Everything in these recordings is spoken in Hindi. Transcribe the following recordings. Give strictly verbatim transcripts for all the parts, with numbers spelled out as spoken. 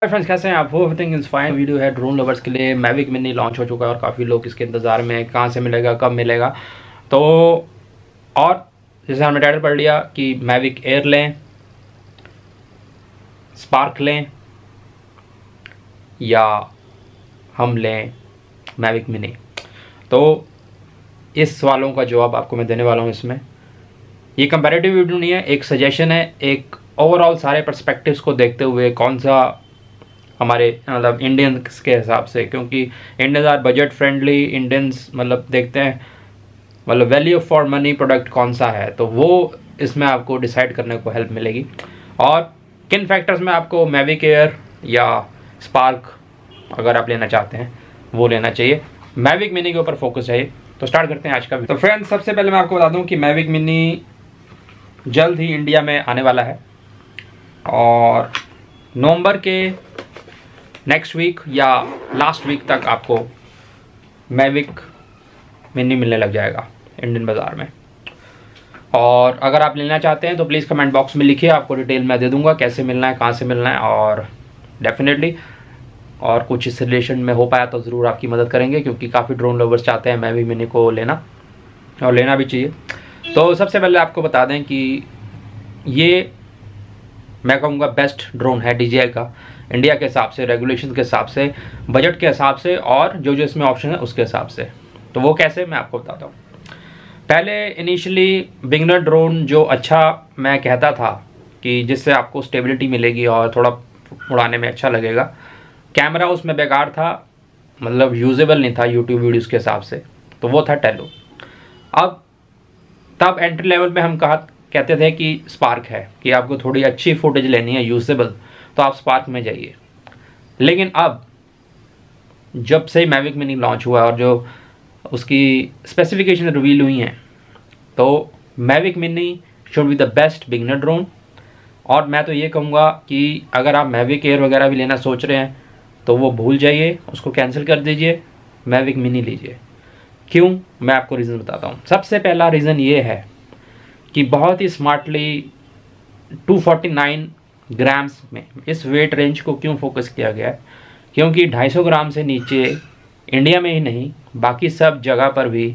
फ्रेंड्स, कैसे हैं आप? वो एवरीथिंग इज फाइन। वीडियो है ड्रोन लवर्स के लिए। मैविक मिनी लॉन्च हो चुका है और काफ़ी लोग इसके इंतज़ार में हैं, कहाँ से मिलेगा, कब मिलेगा। तो और जैसे हमने टाइटल पढ़ लिया कि मैविक एयर लें, स्पार्क लें या हम लें मैविक मिनी। तो इस सवालों का जवाब आपको मैं देने वाला हूँ इसमें। ये कंपैरेटिव वीडियो नहीं है, एक सजेशन है, एक ओवरऑल सारे पर्सपेक्टिव्स को देखते हुए कौन सा हमारे मतलब इंडियंस के हिसाब से, क्योंकि Indians are budget friendly. Indians मतलब देखते हैं मतलब वैल्यू फॉर मनी प्रोडक्ट कौन सा है, तो वो इसमें आपको डिसाइड करने को हेल्प मिलेगी। और किन फैक्टर्स में आपको मैविक एयर या स्पार्क अगर आप लेना चाहते हैं वो लेना चाहिए। मैविक मिनी के ऊपर फोकस है। तो स्टार्ट करते हैं आज का। तो फ्रेंड्स, सबसे पहले मैं आपको बता दूं कि मैविक मिनी जल्द ही इंडिया में आने वाला है और नवंबर के नेक्स्ट वीक या लास्ट वीक तक आपको मैविक मिनी मिलने लग जाएगा इंडियन बाज़ार में। और अगर आप लेना चाहते हैं तो प्लीज़ कमेंट बॉक्स में लिखिए, आपको डिटेल मैं दे दूंगा कैसे मिलना है, कहाँ से मिलना है। और डेफिनेटली और कुछ इस रिलेशन में हो पाया तो ज़रूर आपकी मदद करेंगे, क्योंकि काफ़ी ड्रोन लवर्स चाहते हैं मैविक मिनी को लेना और लेना भी चाहिए। तो सबसे पहले आपको बता दें कि ये मैं कहूँगा बेस्ट ड्रोन है डी जे आई का, इंडिया के हिसाब से, रेगुलेशन के हिसाब से, बजट के हिसाब से और जो जो इसमें ऑप्शन है उसके हिसाब से। तो वो कैसे मैं आपको बताता हूँ। पहले इनिशियली बिगनर ड्रोन जो अच्छा मैं कहता था कि जिससे आपको स्टेबिलिटी मिलेगी और थोड़ा उड़ाने में अच्छा लगेगा, कैमरा उसमें बेकार था, मतलब यूजेबल नहीं था यूट्यूब वीडियोज़ के हिसाब से, तो वो था टेलो। अब तब एंट्री लेवल पे हम कहा कहते थे कि स्पार्क है, कि आपको थोड़ी अच्छी फुटेज लेनी है यूजेबल तो आप स्पार्क में जाइए। लेकिन अब जब से मैविक मिनी लॉन्च हुआ और जो उसकी स्पेसिफिकेशन रिवील हुई हैं, तो Mavic mini should be the best beginner drone. और मैं तो ये कहूँगा कि अगर आप मैविक एयर वगैरह भी लेना सोच रहे हैं तो वो भूल जाइए, उसको कैंसिल कर दीजिए, मैविक मिनी लीजिए। क्यों? मैं आपको रीज़न बताता हूँ। सबसे पहला रीज़न ये है कि बहुत ही smartly two forty nine grams में इस वेट रेंज को क्यों फोकस किया गया है, क्योंकि दो सौ पचास ग्राम से नीचे इंडिया में ही नहीं बाकी सब जगह पर भी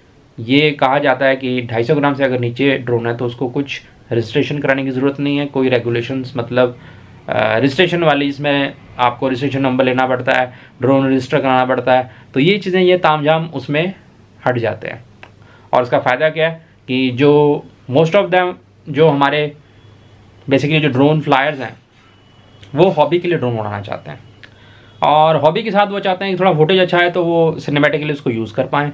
ये कहा जाता है कि दो सौ पचास ग्राम से अगर नीचे ड्रोन है तो उसको कुछ रजिस्ट्रेशन कराने की ज़रूरत नहीं है। कोई रेगुलेशंस मतलब रजिस्ट्रेशन वाली, इसमें आपको रजिस्ट्रेशन नंबर लेना पड़ता है, ड्रोन रजिस्टर कराना पड़ता है, तो ये चीज़ें ये तामझाम उसमें हट जाते हैं। और इसका फ़ायदा क्या है कि जो मोस्ट ऑफ दैम जो हमारे बेसिकली जो ड्रोन फ्लायर्स हैं वो हॉबी के लिए ड्रोन उड़ाना चाहते हैं, और हॉबी के साथ वो चाहते हैं कि थोड़ा फुटेज अच्छा है तो वो सिनेमैटिकली उसको यूज़ कर पाएँ।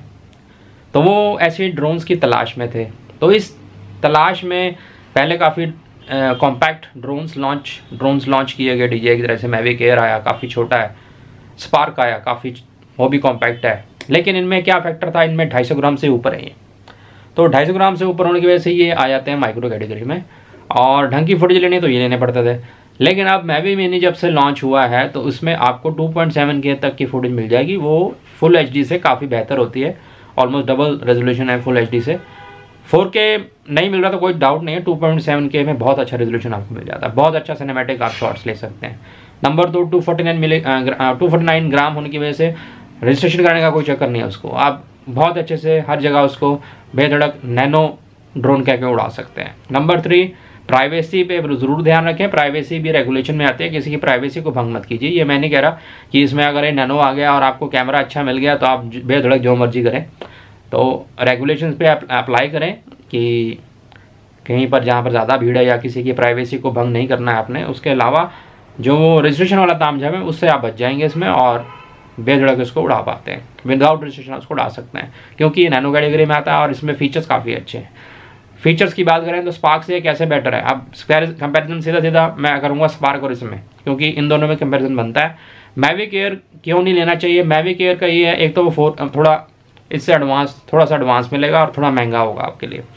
तो वो ऐसे ड्रोन्स की तलाश में थे। तो इस तलाश में पहले काफ़ी compact drones launch drones launch किए गए डी जे आई की तरह से। मैविक एयर आया, काफ़ी छोटा है, स्पार्क आया, काफ़ी वो भी कॉम्पैक्ट है। लेकिन इनमें क्या फैक्टर था, इनमें ढाई सौ ग्राम से ऊपर है ये, तो ढाई सौ ग्राम से ऊपर होने की वजह से ये आ जाते हैं माइक्रो कैटेगरी में, और ढंग की फुटेज लेनी तो ये लेने पड़ते थे। लेकिन अब मैविक मिनी जब से लॉन्च हुआ है तो उसमें आपको टू पॉइंट सेवन के तक की फुटेज मिल जाएगी। वो फुल एच डी से काफ़ी बेहतर होती है, ऑलमोस्ट डबल रेजोल्यूशन है फुल एच डी से। फोर के नहीं मिल रहा तो कोई डाउट नहीं है, टू पॉइंट सेवन के में बहुत अच्छा रेजोल्यूशन आपको मिल जाता है, बहुत अच्छा सिनेमैटिक आप शॉट्स ले सकते हैं। नंबर दो, टू फोर्टी नाइन मिले टू फोर्टी नाइन ग्राम होने की वजह से रजिस्ट्रेशन करने का कोई चक्कर नहीं है उसको, आप बहुत अच्छे से हर जगह उसको बेधड़क नैनो ड्रोन कह के उड़ा सकते हैं। नंबर थ्री, प्राइवेसी पे ज़रूर ध्यान रखें। प्राइवेसी भी रेगुलेशन में आती है, किसी की प्राइवेसी को भंग मत कीजिए। ये मैं नहीं कह रहा कि इसमें अगर ये नैनो आ गया और आपको कैमरा अच्छा मिल गया तो आप बेधड़क जो मर्जी करें। तो रेगुलेशंस पे अप्लाई करें कि कहीं पर जहाँ पर ज़्यादा भीड़ है या किसी की प्राइवेसी को भंग नहीं करना है आपने। उसके अलावा जो रजिस्ट्रेशन वाला तामझाम है उससे आप बच जाएंगे इसमें, और बेधड़क इसको उड़ा पाते हैं, विदाउट रजिस्ट्रेशन उसको उड़ा सकते हैं, क्योंकि ये नैनो कैटेगरी में आता है और इसमें फीचर्स काफ़ी अच्छे हैं। फीचर्स की बात करें तो स्पार्क से कैसे बेटर है, अब कंपैरिजन सीधा सीधा मैं करूँगा स्पार्क और इसमें, क्योंकि इन दोनों में कंपैरिजन बनता है। मैविक एयर क्यों नहीं लेना चाहिए? मैविक एयर का ये है, एक तो वो फोर थोड़ा इससे एडवांस थोड़ा सा एडवांस मिलेगा और थोड़ा महंगा होगा आपके लिए।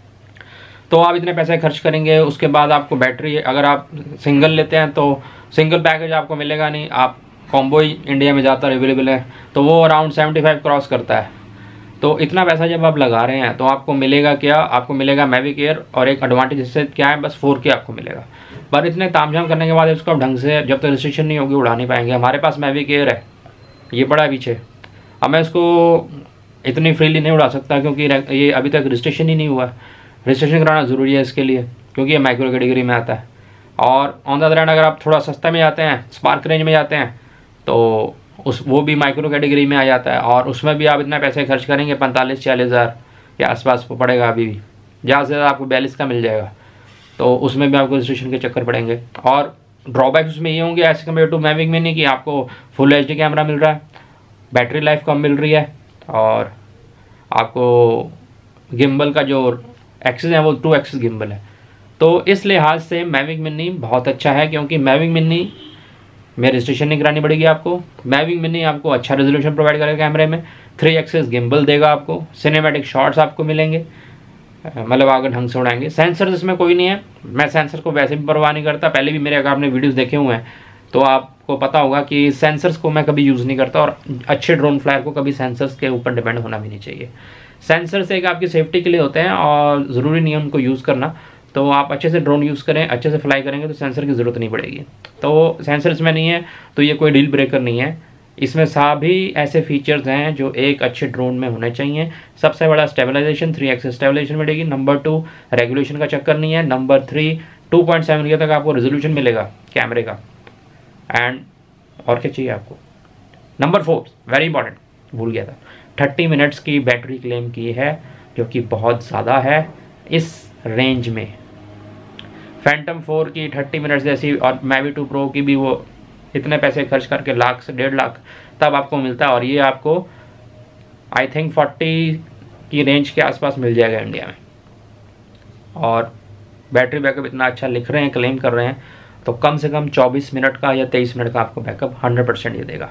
तो आप इतने पैसे खर्च करेंगे, उसके बाद आपको बैटरी, अगर आप सिंगल लेते हैं तो सिंगल पैकेज आपको मिलेगा नहीं, आप कॉम्बो ही इंडिया में ज़्यादातर अवेलेबल है, तो वो अराउंड सेवेंटी फाइव क्रॉस करता है। तो इतना पैसा जब आप लगा रहे हैं तो आपको मिलेगा क्या? आपको मिलेगा मैविक एयर, और एक एडवांटेज इससे क्या है, बस फोर के आपको मिलेगा। पर इतने तामझाम करने के बाद इसको आप ढंग से, जब तक रिस्ट्रिक्शन नहीं होगी, उड़ा नहीं पाएंगे। हमारे पास मैविक एयर है, ये पड़ा है पीछे, अब मैं इसको इतनी फ्रीली नहीं उड़ा सकता क्योंकि ये अभी तक रजिस्ट्रेशन ही नहीं हुआ। रजिस्ट्रेशन कराना ज़रूरी है इसके लिए क्योंकि ये माइक्रो कैटेगरी में आता है। और ऑन द अदर हैंड अगर आप थोड़ा सस्ता में जाते हैं, स्पार्क रेंज में जाते हैं, तो उस वो भी माइक्रो कैटेगरी में आ जाता है और उसमें भी आप इतना पैसे खर्च करेंगे, पैंतालीस चालीस हज़ार के आसपास पड़ेगा। अभी भी ज़्यादा से ज़्यादा आपको बयालीस का मिल जाएगा, तो उसमें भी आपको रजिस्ट्रेशन के चक्कर पड़ेंगे। और ड्रॉबैक्स उसमें ये होंगे as compare to Mavic mini कि आपको फुल एच डी कैमरा मिल रहा है, बैटरी लाइफ कम मिल रही है, और आपको गिम्बल का जो एक्सेस है वो टू एक्सेस गिम्बल है। तो इस लिहाज से मैविक मिनी बहुत अच्छा है क्योंकि मैविक मिनी में रजिस्ट्रेशन नहीं करानी पड़ेगी आपको। मैविक मिनी आपको अच्छा रेजोल्यूशन प्रोवाइड करेगा कैमरे में, थ्री एक्सेस गिम्बल देगा आपको, सिनेमैटिक शॉट्स आपको मिलेंगे, मतलब अगर ढंग से उड़ाएंगे। सेंसर इसमें कोई नहीं है, मैं सेंसर को वैसे भी परवाह नहीं करता, पहले भी मेरे अगर आपने वीडियोस देखे हुए हैं तो आपको पता होगा कि सेंसर्स को मैं कभी यूज़ नहीं करता, और अच्छे ड्रोन फ्लायर को कभी सेंसर्स के ऊपर डिपेंड होना भी नहीं चाहिए। सेंसर्स एक आपकी सेफ्टी के लिए होते हैं और ज़रूरी नहीं है उनको यूज़ करना। तो आप अच्छे से ड्रोन यूज़ करें, अच्छे से फ्लाई करेंगे तो सेंसर की ज़रूरत नहीं पड़ेगी। तो सेंसर इसमें नहीं है तो ये कोई डील ब्रेकर नहीं है। इसमें सभी ऐसे फीचर्स हैं जो एक अच्छे ड्रोन में होने चाहिए। सबसे बड़ा स्टेबलाइजेशन, थ्री एक्सेस स्टेबलाइजेशन मिलेगी। नंबर टू, रेगुलेशन का चक्कर नहीं है। Number three, two point seven K तक आपको रेजोल्यूशन मिलेगा कैमरे का। एंड और क्या चाहिए आपको। नंबर फोर, वेरी इंपॉर्टेंट, भूल गया था, थर्टी मिनट्स की बैटरी क्लेम की है जो कि बहुत ज़्यादा है इस रेंज में। फैंटम फोर की थर्टी मिनट्स जैसी, और मैवी टू प्रो की भी वो इतने पैसे खर्च करके लाख से डेढ़ लाख तब आपको मिलता है, और ये आपको आई थिंक फोर्टी की रेंज के आसपास मिल जाएगा इंडिया में। और बैटरी बैकअप इतना अच्छा लिख रहे हैं, क्लेम कर रहे हैं, तो कम से कम चौबीस मिनट का या तेईस मिनट का आपको बैकअप हंड्रेड परसेंट ये देगा।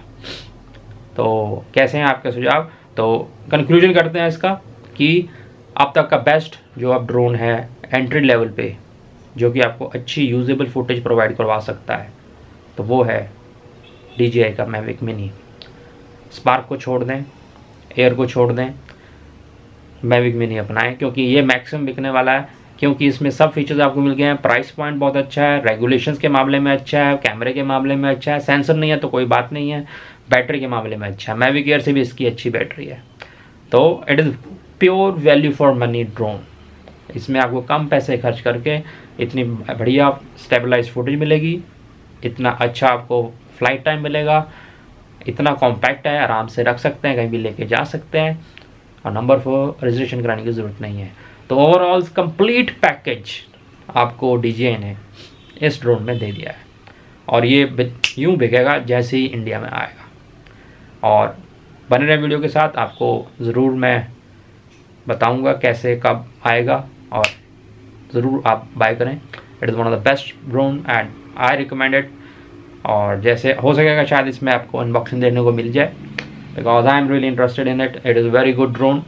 तो कैसे हैं आपके सुझाव। तो कंक्लूजन करते हैं इसका कि अब तक का बेस्ट जो अब ड्रोन है एंट्री लेवल पे, जो कि आपको अच्छी यूजेबल फुटेज प्रोवाइड करवा सकता है, तो वो है डी जे आई का मैविक मिनी। स्पार्क को छोड़ दें, एयर को छोड़ दें, मैविक मिनी अपनाएं क्योंकि ये मैक्सिमम बिकने वाला है, क्योंकि इसमें सब फीचर्स आपको मिल गए हैं। प्राइस पॉइंट बहुत अच्छा है, रेगुलेशंस के मामले में अच्छा है, कैमरे के मामले में अच्छा है, सेंसर नहीं है तो कोई बात नहीं है, बैटरी के मामले में अच्छा है। मैविक एयर से भी इसकी अच्छी बैटरी है। तो it is pure value for money drone. इसमें आपको कम पैसे खर्च करके इतनी बढ़िया स्टेबलाइज फुटेज मिलेगी, इतना अच्छा आपको फ्लाइट टाइम मिलेगा, इतना कॉम्पैक्ट है, आराम से रख सकते हैं, कहीं भी लेके जा सकते हैं, और नंबर फोर, रजिस्ट्रेशन कराने की ज़रूरत नहीं है। तो ओवरऑल कंप्लीट पैकेज आपको डी जे आई ने इस ड्रोन में दे दिया है, और ये यूँ बिकेगा जैसे ही इंडिया में आएगा। और बने रहे वीडियो के साथ, आपको ज़रूर मैं बताऊंगा कैसे कब आएगा, और ज़रूर आप बाय करें। It is one of the best drone and I recommend it. और जैसे हो सकेगा शायद इसमें आपको अनबॉक्सिंग देखने को मिल जाए, because I am really interested in it. It is very good drone.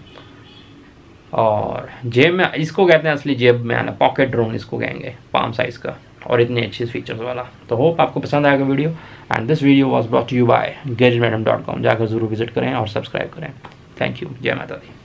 और जेब में, इसको कहते हैं असली जेब में आना, पॉकेट ड्रोन इसको कहेंगे, पाम साइज़ का, और इतनी अच्छी फीचर्स वाला। तो होप आपको पसंद आएगा video. And this video was brought you by gadget madam dot com. जाकर ज़रूर विजिट करें और सब्सक्राइब करें। Thank you. जय माता दी।